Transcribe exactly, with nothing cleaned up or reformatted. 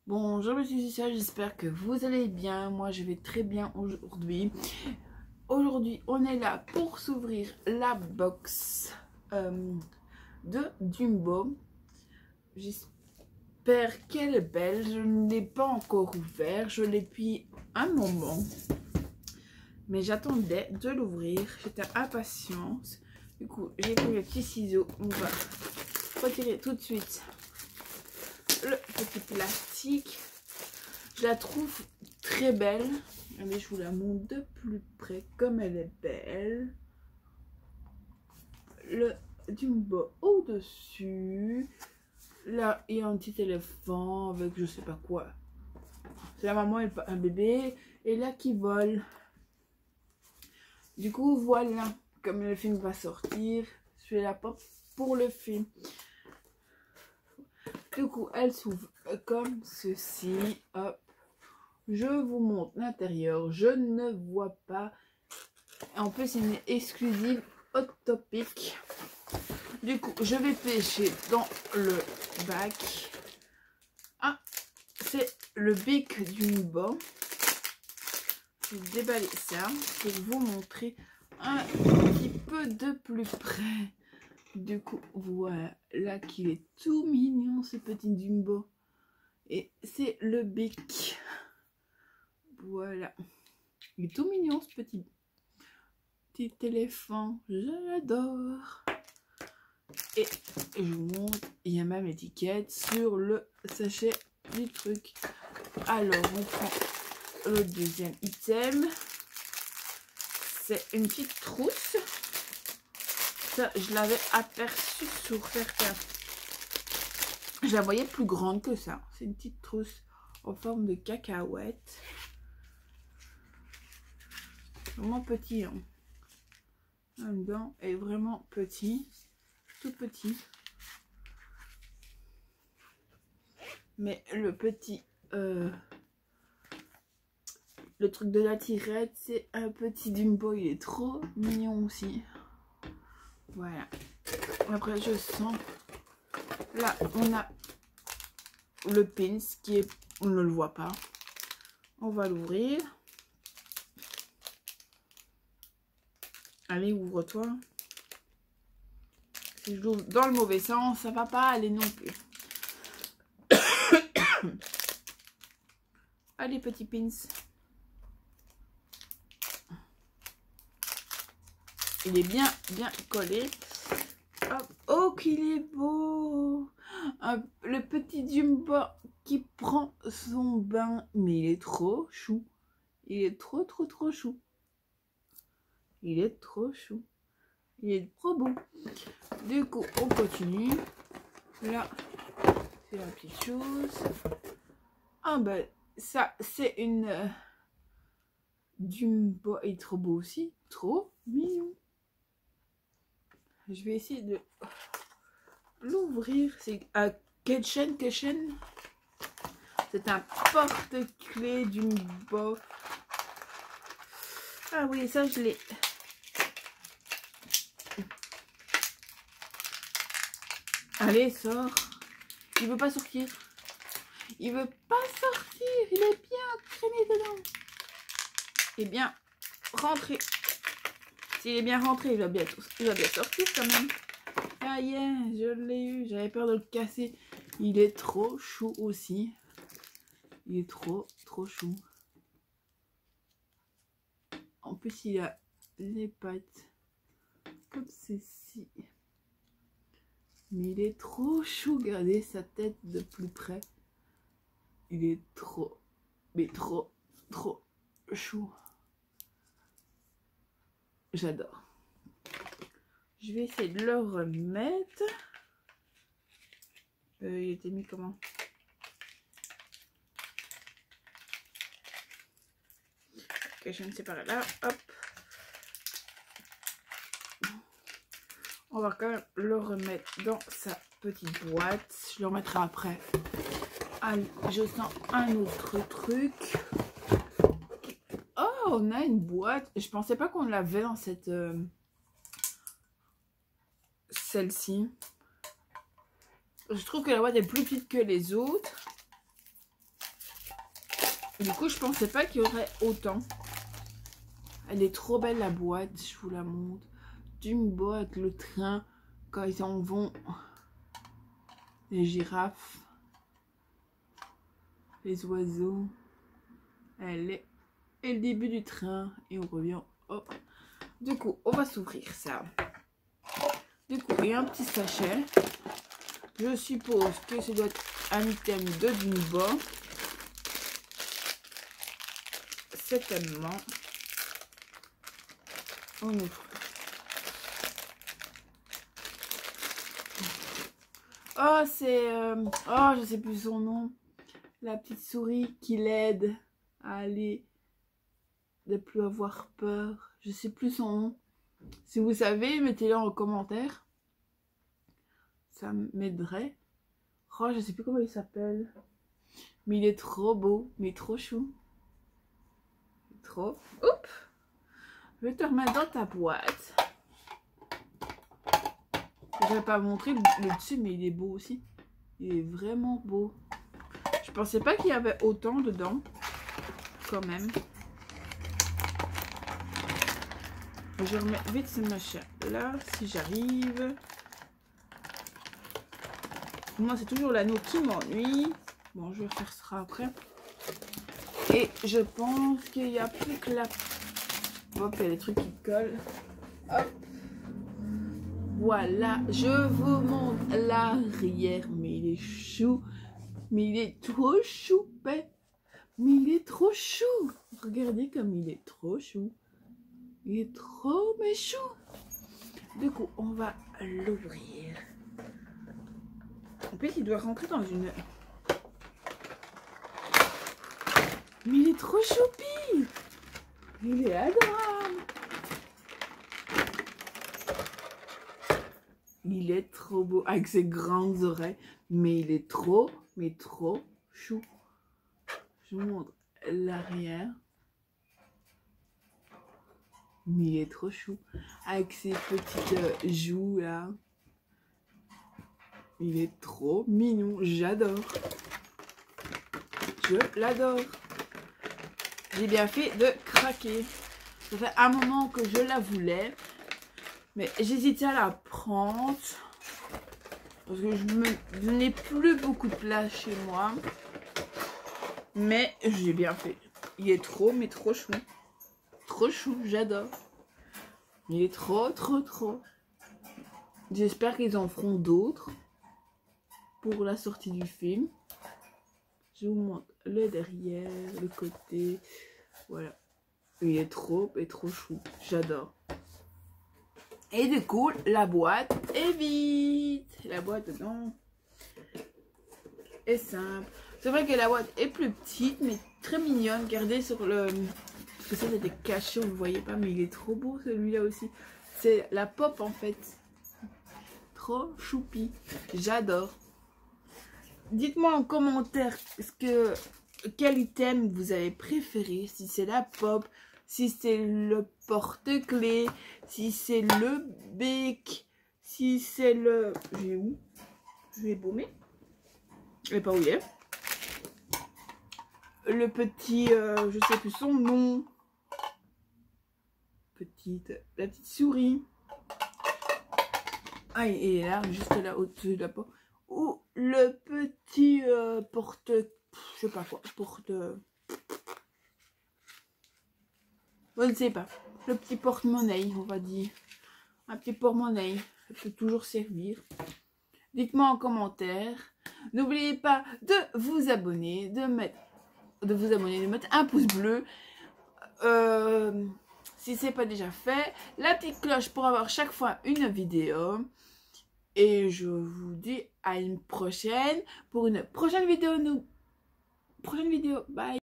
Bonjour mes petits ça, j'espère que vous allez bien. Moi je vais très bien aujourd'hui. Aujourd'hui on est là pour s'ouvrir la box euh, de Dumbo. J'espère qu'elle est belle. Je ne l'ai pas encore ouvert. Je l'ai depuis un moment. Mais j'attendais de l'ouvrir. J'étais impatiente. Du coup j'ai pris le petit ciseau. On va retirer tout de suite le petit plastique. Je la trouve très belle. Allez, je vous la montre de plus près comme elle est belle. Le Dumbo au dessus. Là il y a un petit éléphant avec je sais pas quoi. C'est la maman et un bébé. Et là qui vole. Du coup voilà, comme le film va sortir, je fais la pop pour le film. Du coup, elle s'ouvre comme ceci. Hop. Je vous montre l'intérieur. Je ne vois pas. En plus, c'est une exclusive Hot Topic. Du coup, je vais pêcher dans le bac. Ah, c'est le bic Dumbo. Je vais déballer ça pour vous montrer un petit peu de plus près. Du coup, voilà qu'il est tout mignon ce petit Dumbo. Et c'est le bic. Voilà. Il est tout mignon ce petit, petit éléphant. Je l'adore. Et je vous montre, il y a même l'étiquette sur le sachet du truc. Alors, on prend le deuxième item. C'est une petite trousse. Ça, je l'avais aperçu sur certains. Je la voyais plus grande que ça. C'est une petite trousse en forme de cacahuète. Vraiment petit. Hein. Là-dedans est vraiment petit. Tout petit. Mais le petit... Euh, le truc de la tirette, c'est un petit Dumbo. Il est trop mignon aussi. Voilà. Après, je sens... Là, on a le pins qui est... On ne le voit pas. On va l'ouvrir. Allez, ouvre-toi. Si je l'ouvre dans le mauvais sens, ça va pas aller non plus. Allez, petit pins. Il est bien, bien collé. Hop. Oh, qu'il est beau. Un, le petit Dumbo qui prend son bain. Mais il est trop chou. Il est trop, trop, trop chou. Il est trop chou. Il est trop beau. Du coup, on continue. Là, c'est la petite chose. Ah ben, ça, c'est une... Euh, Dumbo. Il est trop beau aussi. Trop mignon. Je vais essayer de l'ouvrir. C'est un Kitchen Kitchen. C'est un porte-clés Dumbo. Ah oui, ça je l'ai. Allez, sors. Il veut pas sortir. Il veut pas sortir. Il est bien traîné dedans. Il est bien rentré. S'il est bien rentré, il va bien, il va bien sortir quand même. Ah yeah, je l'ai eu. J'avais peur de le casser. Il est trop chou aussi. Il est trop, trop chou. En plus, il a les pattes comme ceci. Mais il est trop chou. Regardez sa tête de plus près. Il est trop, mais trop, trop chou. J'adore. Je vais essayer de le remettre. Euh, il était mis comment? Ok, je ne sais pas là. Hop. On va quand même le remettre dans sa petite boîte. Je le remettrai après. Allez, je sens un autre truc. Oh, on a une boîte. Je pensais pas qu'on l'avait dans cette... Euh, celle-ci. Je trouve que la boîte est plus petite que les autres. Du coup, je pensais pas qu'il y aurait autant. Elle est trop belle la boîte, je vous la montre. Jumbo avec le train quand ils en vont. Les girafes. Les oiseaux. Elle est. Et le début du train. Et on revient. Hop. Du coup, on va s'ouvrir ça. Du coup, il y a un petit sachet. Je suppose que ça doit être un item de Jumbo. Certainement. On ouvre. Oh, c'est... Euh, oh, je sais plus son nom. La petite souris qui l'aide à aller... de plus avoir peur. Je sais plus son nom. Si vous savez, mettez-le en commentaire. Ça m'aiderait. Oh, je sais plus comment il s'appelle. Mais il est trop beau. Mais trop chou. Trop. Oups. Je vais te remettre dans ta boîte. Je vais pas vous montrer le, le dessus, mais il est beau aussi. Il est vraiment beau. Je pensais pas qu'il y avait autant dedans. Quand même. Je remets vite ce machin là, si j'arrive. Moi, c'est toujours l'anneau qui m'ennuie. Bon, je vais faire ça après. Et je pense qu'il n'y a plus que la... Hop, il y a des trucs qui collent. Hop. Voilà, je vous montre l'arrière. Mais il est chou. Mais il est trop choupet. Mais il est trop chou. Regardez comme il est trop chou. Il est trop méchant. Du coup, on va l'ouvrir. En plus, il doit rentrer dans une... Mais il est trop choupi. Il est adorable. Il est trop beau avec ses grandes oreilles. Mais il est trop, mais trop chou. Je vous montre l'arrière. Mais il est trop chou. Avec ses petites euh, joues là. Il est trop mignon. J'adore. Je l'adore. J'ai bien fait de craquer. Ça fait un moment que je la voulais. Mais j'hésitais à la prendre. Parce que je n'ai plus beaucoup de place chez moi. Mais j'ai bien fait. Il est trop, mais trop chou. Trop chou, j'adore. Il est trop, trop, trop. J'espère qu'ils en feront d'autres pour la sortie du film. Je vous montre le derrière, le côté. Voilà. Il est trop, et trop chou. J'adore. Et du coup, la boîte est vide. La boîte, non. Est simple. C'est vrai que la boîte est plus petite, mais très mignonne. Regardez sur le... Parce que ça, c'était caché, vous ne voyez pas, mais il est trop beau celui-là aussi. C'est la pop en fait. Trop choupi. J'adore. Dites-moi en commentaire ce que, quel item vous avez préféré. Si c'est la pop, si c'est le porte-clés, si c'est le bec, si c'est le... J'ai où? Je vais baumer. Je sais pas où il est. Le petit, euh, je sais plus son nom. Petite, la petite souris. Ah, il est là, juste là au-dessus de la peau. Ou le petit euh, porte, je sais pas quoi, porte. Je ne sais pas. Le petit porte-monnaie, on va dire. Un petit porte-monnaie, ça peut toujours servir. Dites-moi en commentaire. N'oubliez pas de vous abonner, de mettre, de vous abonner, de mettre un pouce bleu. Euh, si ce n'est pas déjà fait, la petite cloche pour avoir chaque fois une vidéo. Et je vous dis à une prochaine pour une prochaine vidéo. Nous, prochaine vidéo. Bye.